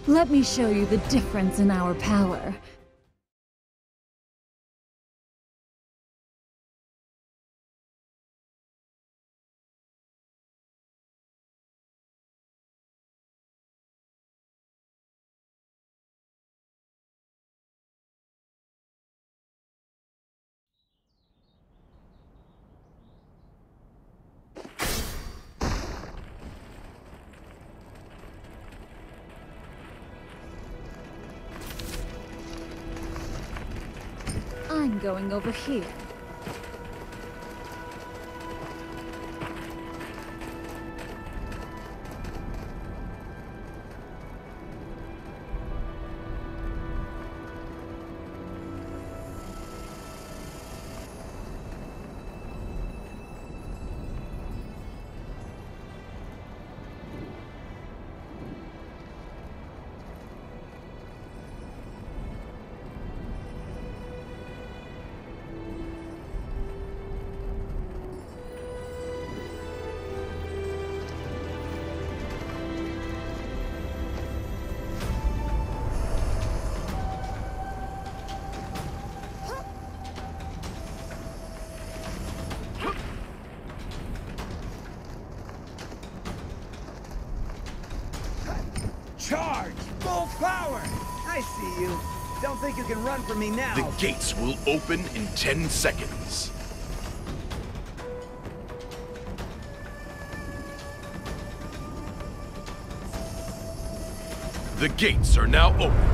Let me show you the difference in our power. I'm going over here. Charge! Full power! I see you. Don't think you can run from me now. The gates will open in 10 seconds. The gates are now open.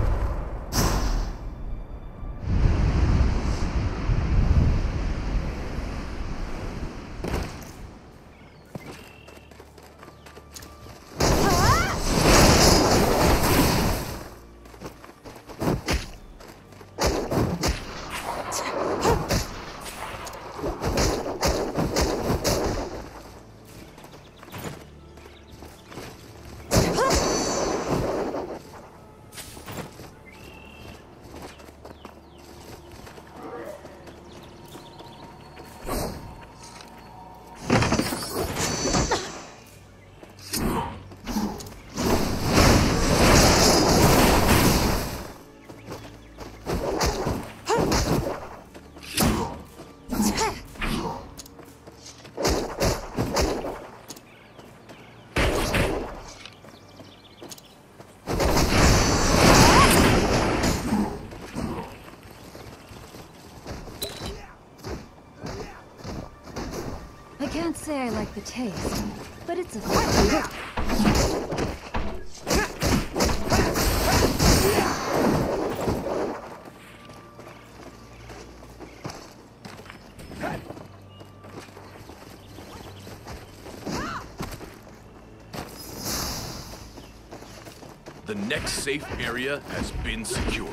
I can't say I like the taste, but it's a The next safe area has been secured.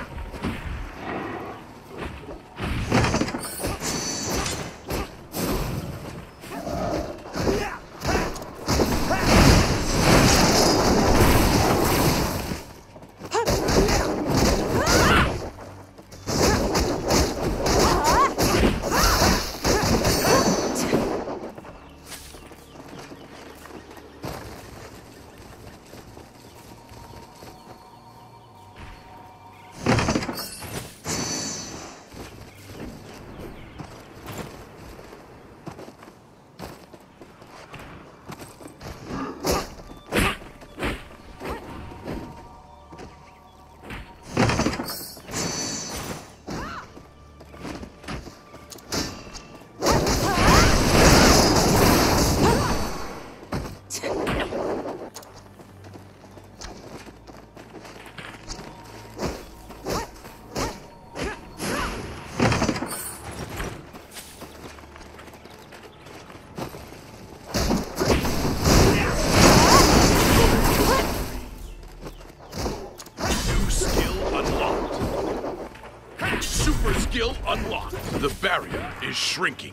Skill unlocked. The barrier is shrinking.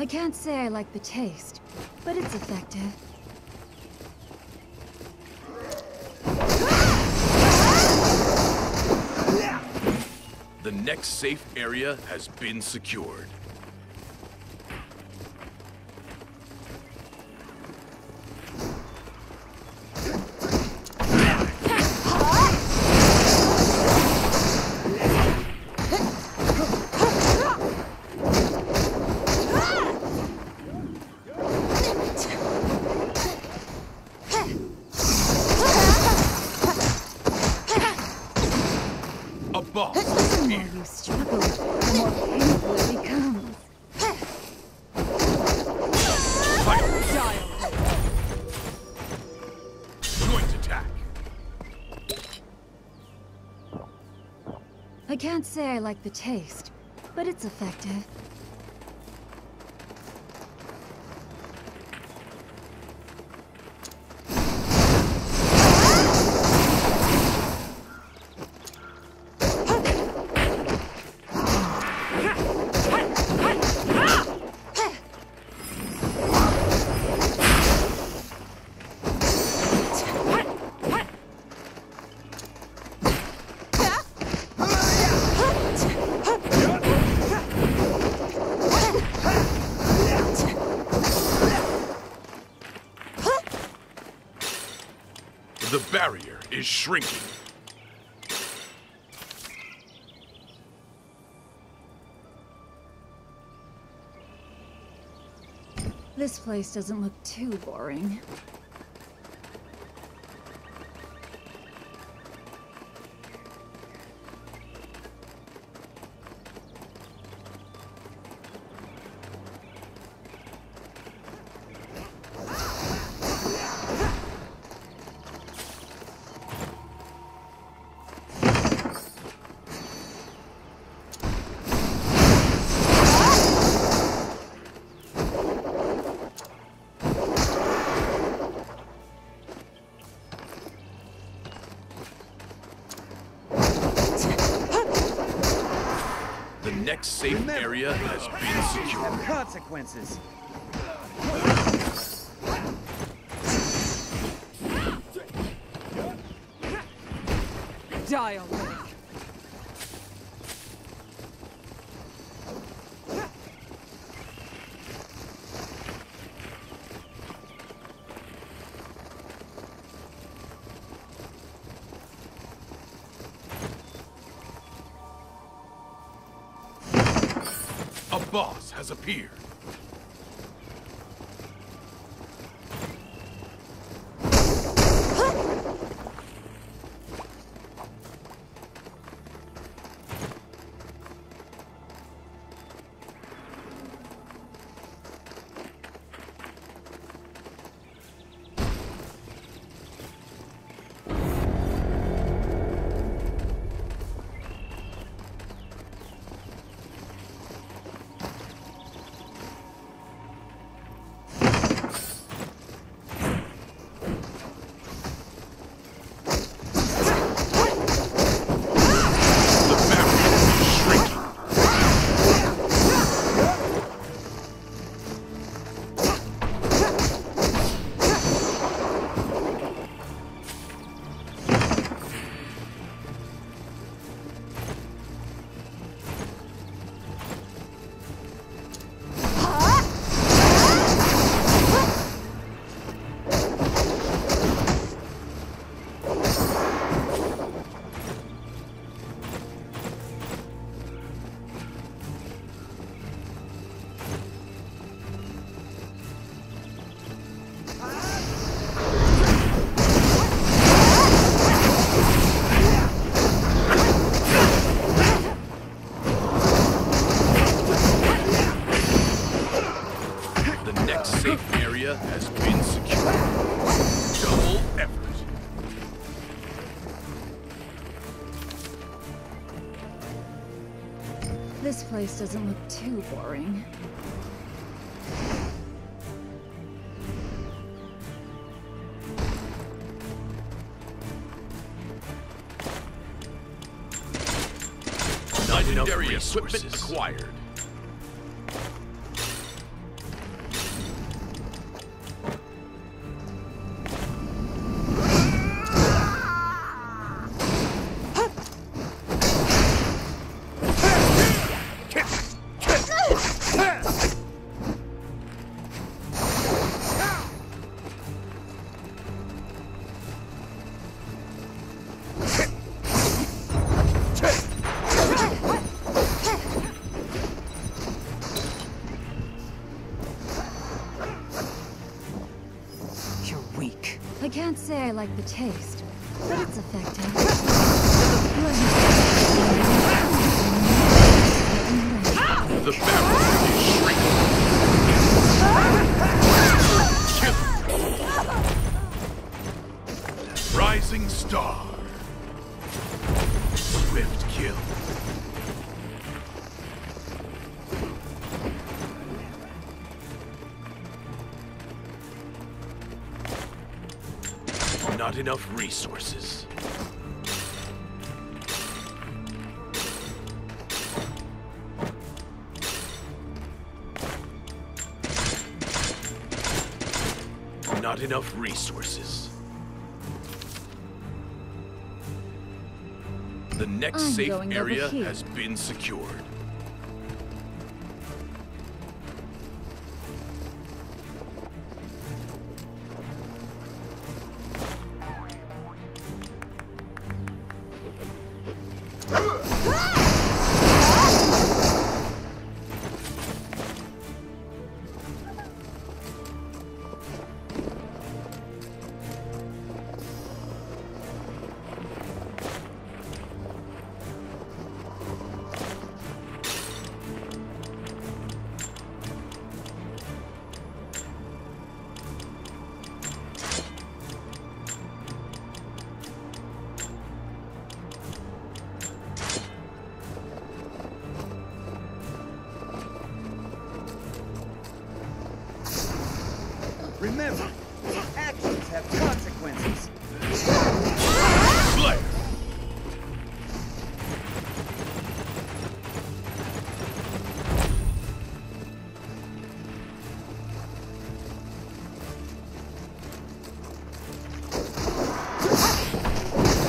can't say I like the taste, but it's effective. The next safe area has been secured. A boss has The more appeared. you struggle, the more painful it becomes. Fight! Joint attack. I can't say I like the taste, but it's effective. The barrier is shrinking. This place doesn't look too boring. The next safe area has been secured. Have consequences. Dial. A boss has appeared. Has been secured. Double effort. This place doesn't look too boring. Legendary equipment acquired. I can't say I like the taste, but it's effective. The barrier is shrinking. Kill. Rising star. Swift kill. Not enough resources. Not enough resources. The next I'm safe going over area here. has been secured. Remember, actions have consequences. Slayer.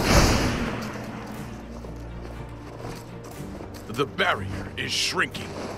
The barrier is shrinking.